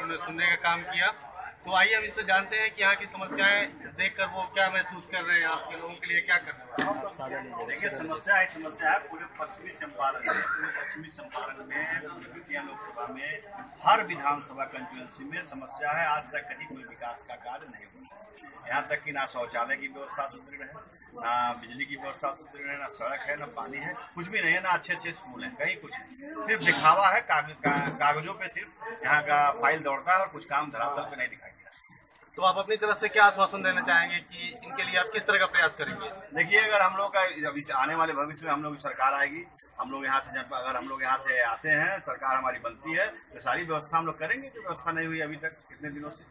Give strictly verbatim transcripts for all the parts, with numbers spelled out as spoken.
उन्होंने सुनने का काम किया। तो आइए हम इनसे जानते हैं कि यहाँ की समस्याएं देखकर वो क्या महसूस कर रहे हैं, आपके लोगों के लिए क्या करने वाले हैं। देखिए, समस्या है समस्या है पूरे पश्चिमी चंपारण में पूरे पश्चिमी चंपारण में बेतिया लोकसभा में हर विधानसभा कंस्टिट्यूंसी में समस्या है। आज तक कहीं कोई विकास का कार्य नहीं हुआ। यहाँ तक कि ना शौचालय की व्यवस्था सुदृढ़ है, ना बिजली की व्यवस्था सुदृढ़ है, ना सड़क है, ना पानी है, कुछ भी नहीं है, ना अच्छे अच्छे स्कूल हैं, कहीं कुछ नहीं। सिर्फ दिखावा है, काग, का, कागजों पे सिर्फ यहाँ का फाइल दौड़ता है और कुछ काम धरातल पे नहीं दिखाई दिया। तो आप अपनी तरफ से क्या आश्वासन देना चाहेंगे कि इनके लिए आप किस तरह का प्रयास करेंगे? देखिए, अगर हम लोग का अभी आने वाले भविष्य में हम लोग की सरकार आएगी, हम लोग यहाँ से जब अगर हम लोग यहाँ से आते हैं, सरकार हमारी बनती है, तो सारी व्यवस्था हम लोग करेंगे। जो व्यवस्था नहीं हुई अभी तक कितने दिनों से,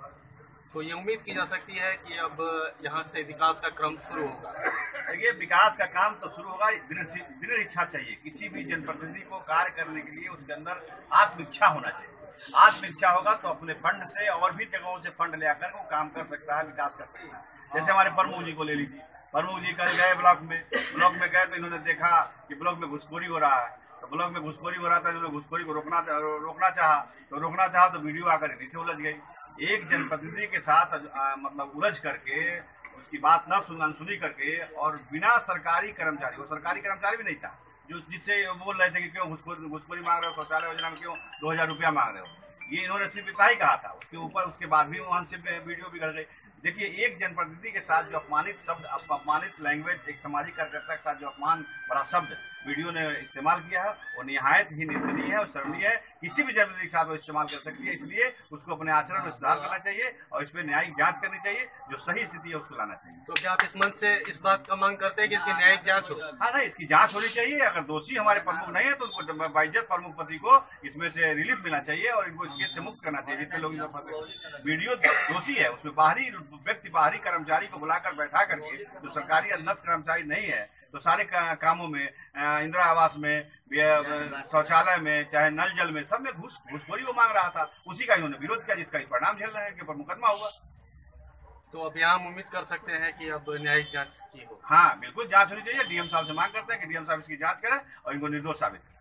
तो ये उम्मीद की जा सकती है कि अब यहाँ से विकास का क्रम शुरू होगा। देखिए, विकास का काम तो शुरू होगा। दृढ़ इच्छा चाहिए किसी भी जनप्रतिनिधि को कार्य करने के लिए, उसके अंदर आत्म इच्छा होना चाहिए। आत्म इच्छा होगा तो अपने फंड से और भी जगहों से फंड ले आकर वो काम कर सकता है, विकास कर सकता है। जैसे हमारे प्रमुख जी को ले लीजिए, प्रमुख जी कल गए ब्लॉक में, ब्लॉक में गए तो इन्होंने देखा कि ब्लॉक में घुसखोरी हो रहा है, तो ब्लॉक में घुसखोरी हो रहा था, इन्होंने घुसखोरी को रोकना रोकना चाहा तो रोकना चाहा तो वीडियो आकर नीचे उलझ गई। एक जनप्रतिनिधि के साथ आ, मतलब उलझ करके उसकी बात न सुन अनसुनी करके और बिना सरकारी कर्मचारी, वो सरकारी कर्मचारी भी नहीं था, जो जिससे बोल रहे थे कि क्यों घुसखोरी घुसखोरी मांग रहे हो, शौचालय योजना में क्यों दो हजार रुपया मांग रहे हो, ये इन्होंने सिर्फ इतना ही कहा था। उसके ऊपर उसके बाद भी वहां से वीडियो बिगड़ गई। देखिए, एक जनप्रतिनिधि के साथ जो अपमानित शब्द, अपमानित लैंग्वेज, एक सामाजिक कार्यकर्ता के साथ जो अपमान भरा शब्द वीडियो ने इस्तेमाल किया है, वो निहायत ही निंदनीय है और शर्मनीय है। किसी भी जनप्रतिनिधि के साथ वो इस्तेमाल कर सकती है, इसलिए उसको अपने आचरण में सुधार करना चाहिए और इस पर न्यायिक जांच करनी चाहिए। जो सही स्थिति है उसको लाना चाहिए। तो क्या आप इस मंच से इस बात का मांग करते हैं कि इसकी न्यायिक जांच हो? हाँ, नहीं, इसकी जांच होनी चाहिए। अगर दोषी हमारे प्रमुख नहीं है तो उनको बाइज्जत प्रमुख पति को इसमें से रिलीफ मिलना चाहिए और इनको इस केस से मुक्त करना चाहिए। जितने लोग इसमें फंसे, वीडियो दोषी है, उसमें बाहरी व्यक्ति, बाहरी कर्मचारी को बुलाकर बैठा करके, जो सरकारी अधीनस्थ कर्मचारी नहीं है, तो सारे का, कामों में, इंदिरा आवास में, शौचालय में, चाहे नल जल में, सब में घूस घूसखोरी वो मांग रहा था। उसी का इन्होंने विरोध किया, जिसका परिणाम झेल रहे हैं, के ऊपर मुकदमा हुआ। तो अब यहाँ हम उम्मीद कर सकते हैं कि अब न्यायिक जांच की हो। हाँ, बिल्कुल जांच होनी चाहिए। डीएम साहब से मांग करते हैं कि डीएम साहब इसकी जांच करें और इनको निर्दोष साबित करें।